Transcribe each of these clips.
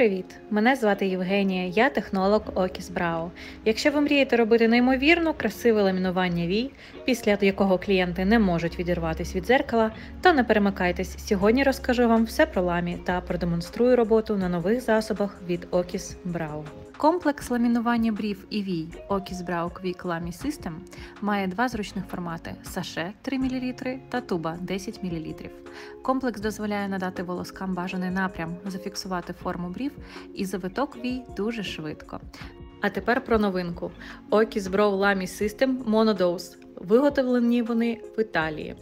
привіт! Мене звати Євгенія, я технолог Okis Brow. Якщо ви мрієте робити неймовірно красиве ламінування вій, після якого клієнти не можуть відірватися від дзеркала, то не перемикайтесь. Сьогодні розкажу вам все про ламі та продемонструю роботу на нових засобах від Okis Brow. Комплекс ламінування брів і вій Okis Brow Quick Lamy System має два зручних формати – саше 3 мл та туба 10 мл. Комплекс дозволяє надати волоскам бажаний напрям, зафіксувати форму брів і завиток вій дуже швидко. А тепер про новинку. Okis Brow Lamy System Monodose. Виготовлені вони в Італії.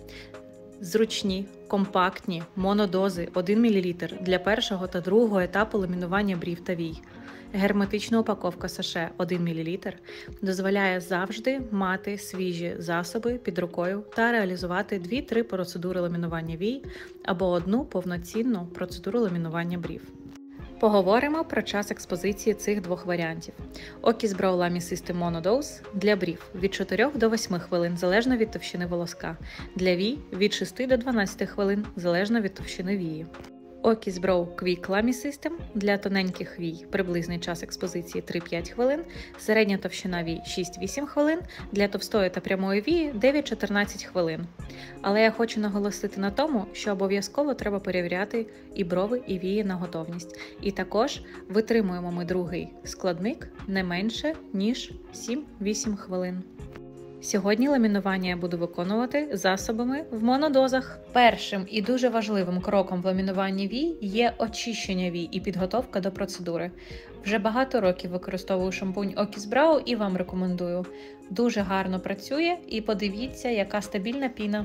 Зручні, компактні монодози 1 мл для першого та другого етапу ламінування брів та вій. Герметична упаковка саше 1 мл дозволяє завжди мати свіжі засоби під рукою та реалізувати 2-3 процедури ламінування вій або одну повноцінну процедуру ламінування брів. Поговоримо про час експозиції цих двох варіантів. Okis Brow Lamy System Monodose для брів від 4 до 8 хвилин, залежно від товщини волоска. Для вій від 6 до 12 хвилин, залежно від товщини вії. Okis Brow Quick Lamy System для тоненьких вій приблизний час експозиції 3-5 хвилин, середня товщина вій 6-8 хвилин, для товстої та прямої вії 9-14 хвилин. Але я хочу наголосити на тому, що обов'язково треба перевіряти і брови, і вії на готовність. І також витримуємо ми другий складник не менше, ніж 7-8 хвилин. Сьогодні ламінування я буду виконувати засобами в монодозах. Першим і дуже важливим кроком в ламінуванні вій є очищення вій і підготовка до процедури. Вже багато років використовую шампунь Okis Brow і вам рекомендую. Дуже гарно працює і подивіться, яка стабільна піна.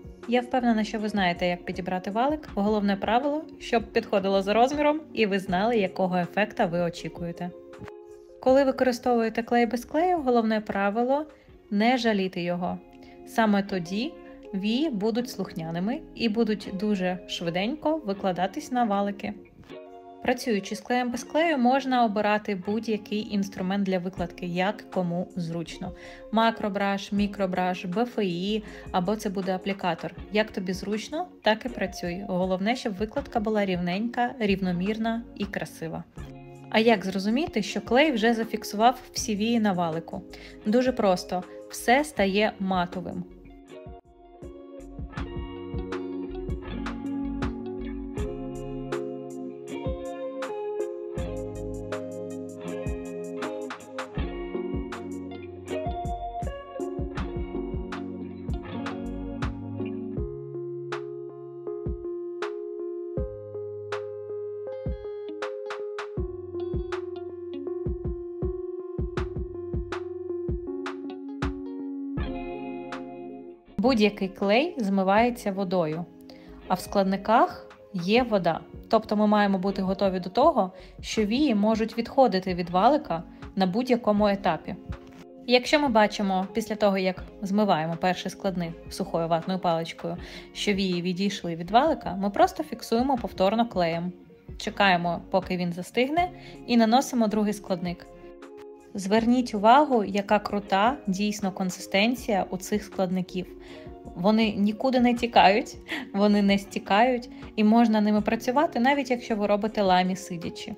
Я впевнена, що ви знаєте, як підібрати валик. Головне правило, щоб підходило за розміром і ви знали, якого ефекта ви очікуєте. Коли використовуєте клей без клею, головне правило – не жаліти його. Саме тоді вії будуть слухняними і будуть дуже швиденько викладатись на валики. Працюючи з клеєм без клею, можна обирати будь-який інструмент для викладки, як кому зручно. Макробраш, мікробраш, БФІ або це буде аплікатор. Як тобі зручно, так і працюй. Головне, щоб викладка була рівненька, рівномірна і красива. А як зрозуміти, що клей вже зафіксував всі вії на валику? Дуже просто. Все стає матовим. Будь-який клей змивається водою, а в складниках є вода. Тобто ми маємо бути готові до того, що вії можуть відходити від валика на будь-якому етапі. Якщо ми бачимо після того, як змиваємо перший складник сухою ватною паличкою, що вії відійшли від валика, ми просто фіксуємо повторно клеєм. Чекаємо, поки він застигне, і наносимо другий складник. Зверніть увагу, яка крута дійсно консистенція у цих складників. Вони нікуди не тікають, вони не стікають і можна ними працювати, навіть якщо ви робите ламі сидячи.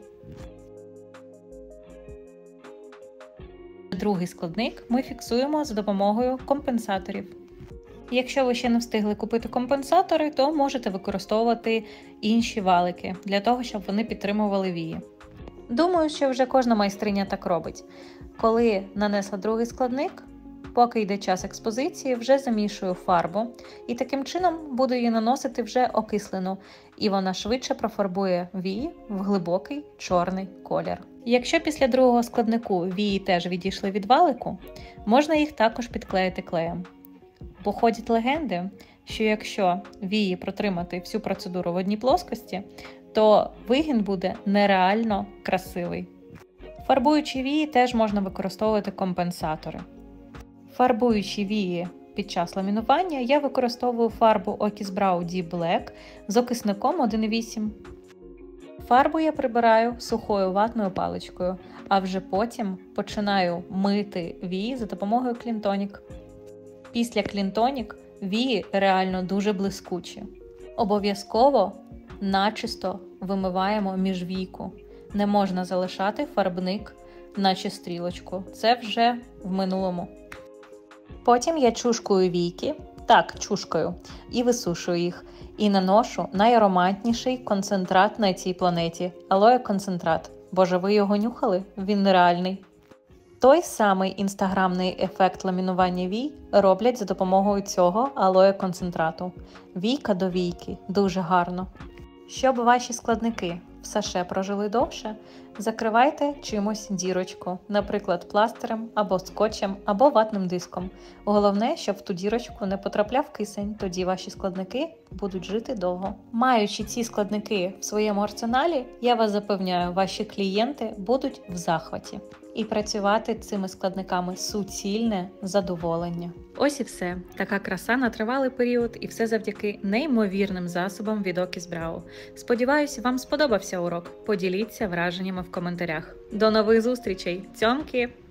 Другий складник ми фіксуємо за допомогою компенсаторів. Якщо ви ще не встигли купити компенсатори, то можете використовувати інші валики для того, щоб вони підтримували вії. Думаю, що вже кожна майстриня так робить. Коли нанесла другий складник, поки йде час експозиції, вже замішую фарбу і таким чином буду її наносити вже окислену, і вона швидше профарбує вії в глибокий чорний колір. Якщо після другого складнику вії теж відійшли від валику, можна їх також підклеїти клеєм. Бо ходять легенди, що якщо вії протримати всю процедуру в одній плоскості, то вигін буде нереально красивий. Фарбуючи вії теж можна використовувати компенсатори. Фарбуючи вії під час ламінування, я використовую фарбу Okis Brow D Black з окисником 1,8. Фарбу я прибираю сухою ватною паличкою, а вже потім починаю мити вії за допомогою Clean Tonic. Після Clean Tonic вії реально дуже блискучі. Обов'язково начисто вимиваємо міжвійку. Не можна залишати фарбник, наче стрілочку. Це вже в минулому. Потім я чушкую війки, так, чушкою, і висушую їх. І наношу найароматніший концентрат на цій планеті – алоє-концентрат. Боже, ви його нюхали? Він нереальний. Той самий інстаграмний ефект ламінування вій роблять за допомогою цього алоє-концентрату. Війка до війки. Дуже гарно. Щоб ваші складники в саше прожили довше, закривайте чимось дірочку, наприклад, пластирем, або скотчем, або ватним диском. Головне, щоб в ту дірочку не потрапляв кисень, тоді ваші складники будуть жити довго. Маючи ці складники в своєму арсеналі, я вас запевняю, ваші клієнти будуть в захваті. І працювати цими складниками суцільне задоволення. Ось і все. Така краса на тривалий період, і все завдяки неймовірним засобам від Окіс Брау. Сподіваюсь, вам сподобався урок. Поділіться враженнями в коментарях. До нових зустрічей! Цьомки!